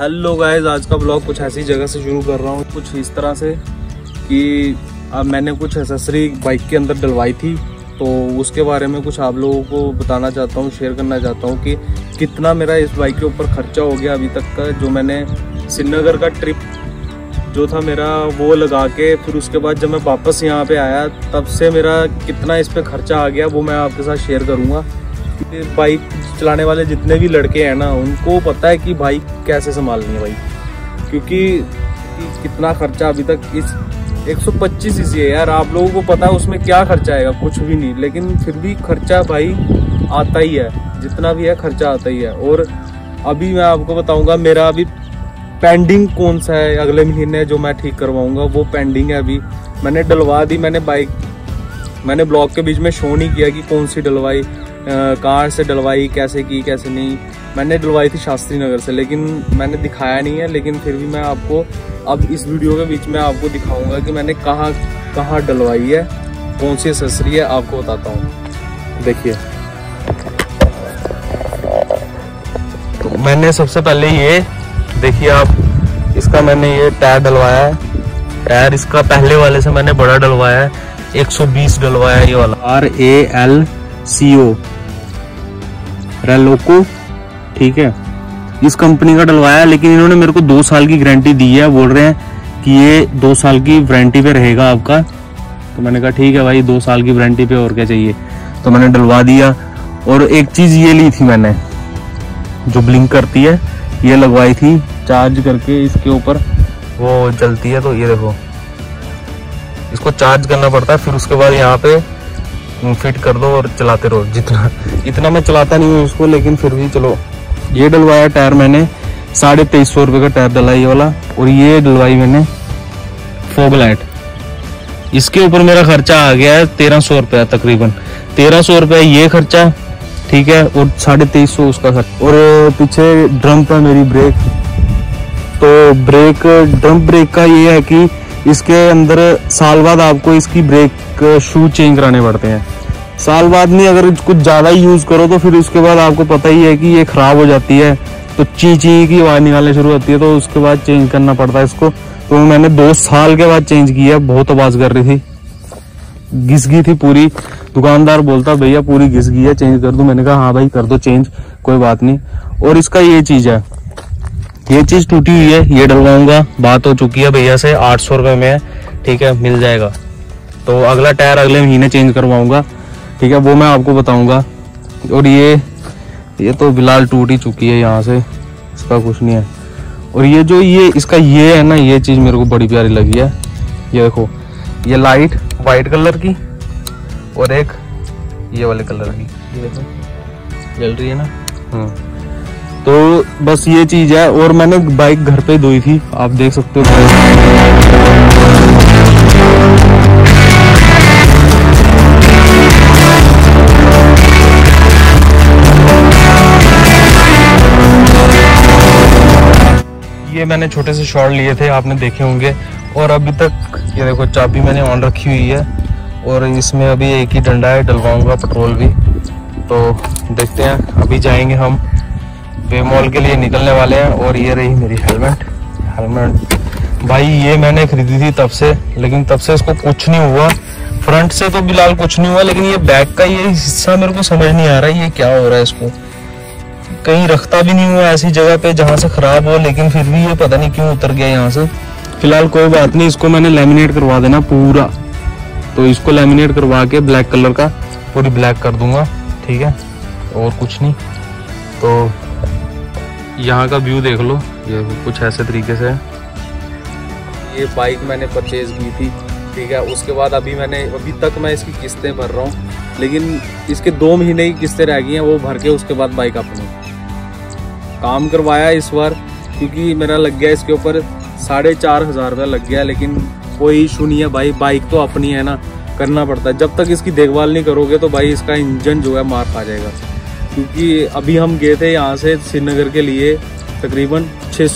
Hello guys, आज का blog कुछ ऐसी जगह से शुरू कर रहा हूँ, कुछ इस तरह से कि अब मैंने कुछ एक्सेसरी बाइक के अंदर डलवाई थी, तो उसके बारे में कुछ आप लोगों को बताना चाहता हूँ, शेयर करना चाहता हूँ कि कितना मेरा इस बाइक के ऊपर खर्चा हो गया अभी तक का। जो मैंने श्रीनगर का ट्रिप जो था मेरा वो लगा के, फिर उसके बाद जब मैं वापस यहाँ पे आया तब से मेरा कितना इस पर खर्चा आ गया वो मैं आपके साथ शेयर करूँगा। बाइक चलाने वाले जितने भी लड़के हैं ना, उनको पता है कि बाइक कैसे संभालनी है भाई, क्योंकि कितना खर्चा अभी तक इस 125 सीसी है यार। आप लोगों को पता है उसमें क्या खर्चा आएगा, कुछ भी नहीं, लेकिन फिर भी खर्चा भाई आता ही है, जितना भी है खर्चा आता ही है। और अभी मैं आपको बताऊंगा मेरा अभी पेंडिंग कौन सा है, अगले महीने जो मैं ठीक करवाऊंगा वो पेंडिंग है। अभी मैंने डलवा दी, मैंने बाइक मैंने ब्लॉग के बीच में शो नहीं किया कि कौन सी डलवाई, कहाँ से डलवाई, कैसे की कैसे नहीं। मैंने डलवाई थी शास्त्री नगर से, लेकिन मैंने दिखाया नहीं है। लेकिन फिर भी मैं आपको अब इस वीडियो के बीच में आपको दिखाऊंगा कि मैंने कहाँ कहाँ डलवाई है, कौन सी एक्सेसरी है, आपको बताता हूँ। देखिए, तो मैंने सबसे पहले ये देखिए आप, इसका मैंने ये टायर डलवाया है। टायर इसका पहले वाले से मैंने बड़ा डलवाया है, 120 डलवाया है, ये वाला RALCO रेलोको, ठीक है, इस कंपनी का डलवाया। लेकिन इन्होंने मेरे को 2 साल की गारंटी दी है, बोल रहे हैं कि ये 2 साल की वारंटी पे रहेगा आपका। तो मैंने कहा ठीक है भाई, 2 साल की वारंटी पे और क्या चाहिए, तो मैंने डलवा दिया। और एक चीज ये ली थी मैंने, जो ब्लिंक करती है, ये लगवाई थी चार्ज करके, इसके ऊपर वो जलती है। तो ये देखो, इसको चार्ज करना पड़ता है, फिर उसके बाद यहाँ पे फिट कर दो और चलाते रहो। इतना मैं चलाता नहीं हूँ इसको, लेकिन फिर भी चलो। ये डलवाया टायर मैंने 2350 रुपये का टायर डला ये वाला। और ये डलवाई मैंने फॉग लाइट, इसके ऊपर मेरा खर्चा आ गया है 1300 रुपया, तकरीबन 1300 रुपया ये खर्चा, ठीक है, और 2350 उसका खर्चा। और पीछे ड्रम पर मेरी ब्रेक, तो ड्रम ब्रेक का ये है कि इसके अंदर साल बाद आपको इसकी ब्रेक शू चेंज कराने पड़ते हैं। साल बाद नहीं, अगर कुछ ज्यादा ही यूज करो तो फिर उसके बाद आपको पता ही है कि ये खराब हो जाती है, तो ची ची की आवाज निकालने शुरू होती है, तो उसके बाद चेंज करना पड़ता है इसको। तो मैंने 2 साल के बाद चेंज किया, बहुत आवाज कर रही थी, घिस गई थी पूरी। दुकानदार बोलता भैया पूरी घिस गई है, चेंज कर दो। मैंने कहा हाँ भाई कर दो चेंज, कोई बात नहीं। और इसका ये चीज है, ये चीज टूटी हुई है, ये डलवाऊंगा, बात हो चुकी है भैया से, 800 रुपए में है, ठीक है, मिल जाएगा। तो अगला टायर अगले महीने चेंज करवाऊंगा, ठीक है, वो मैं आपको बताऊंगा। और ये तो फिलहाल टूट ही चुकी है यहाँ से, इसका कुछ नहीं है। और ये जो ये इसका ये है ना, ये चीज मेरे को बड़ी प्यारी लगी है। ये देखो, ये लाइट व्हाइट कलर की और एक ये वाले कलर की, ये देखो जल रही है ना। तो बस ये चीज है। और मैंने बाइक घर पे धोई थी, आप देख सकते हो। ये मैंने छोटे से शॉट लिए थे, आपने देखे होंगे। और अभी तक ये देखो, चाबी मैंने ऑन रखी हुई है, और इसमें अभी एक ही डंडा है, डलवाऊंगा पेट्रोल भी। तो देखते हैं, अभी जाएंगे हम वे मॉल के लिए निकलने वाले हैं। और ये रही मेरी हेलमेट भाई, ये मैंने खरीदी थी तब से, लेकिन तब से इसको कुछ नहीं हुआ। फ्रंट से तो बिलाल कुछ नहीं हुआ, लेकिन ये बैक का ये हिस्सा मेरे को समझ नहीं आ रहा है, ये क्या हो रहा है। इसको कहीं रखता भी नहीं हुआ ऐसी जगह पे जहां से खराब हो, लेकिन फिर भी ये पता नहीं क्यों उतर गया यहाँ से। फिलहाल कोई बात नहीं, इसको मैंने लैमिनेट करवा देना पूरा। तो इसको लैमिनेट करवा के ब्लैक कलर का पूरी ब्लैक कर दूंगा, ठीक है, और कुछ नहीं। तो यहाँ का व्यू देख लो, ये कुछ ऐसे तरीके से। ये बाइक मैंने परचेज की थी, ठीक है, उसके बाद अभी तक मैं इसकी किस्तें भर रहा हूँ, लेकिन इसके 2 महीने की किस्तें रह गई हैं, वो भर के उसके बाद बाइक अपनी काम करवाया इस बार, क्योंकि मेरा लग गया इसके ऊपर 4500 रुपया लग गया। लेकिन कोई इशू नहीं है भाई, बाइक तो अपनी है ना, करना पड़ता है। जब तक इसकी देखभाल नहीं करोगे तो भाई इसका इंजन जो है मार खा जाएगा। क्योंकि अभी हम गए थे यहाँ से श्रीनगर के लिए, तकरीबन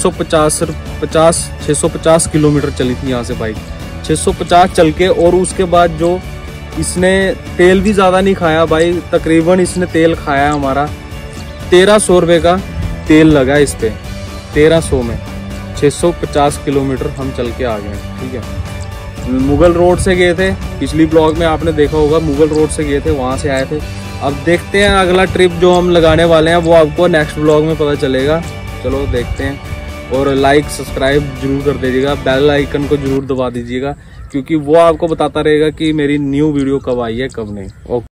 650 किलोमीटर चली थी यहाँ से बाइक, 650 चल के। और उसके बाद जो इसने तेल भी ज़्यादा नहीं खाया भाई, तकरीबन इसने तेल खाया हमारा 1300 रुपये का तेल लगा इस पे। 1300 में 650 किलोमीटर हम चल के आ गए हैं। ठीक है, मुगल रोड से गए थे, पिछली ब्लॉग में आपने देखा होगा, मुगल रोड से गए थे, वहाँ से आए थे। अब देखते हैं अगला ट्रिप जो हम लगाने वाले हैं वो आपको नेक्स्ट ब्लॉग में पता चलेगा। चलो देखते हैं, और लाइक सब्सक्राइब जरूर कर दीजिएगा, बेल आइकन को जरूर दबा दीजिएगा, क्योंकि वो आपको बताता रहेगा कि मेरी न्यू वीडियो कब आई है कब नहीं। ओके।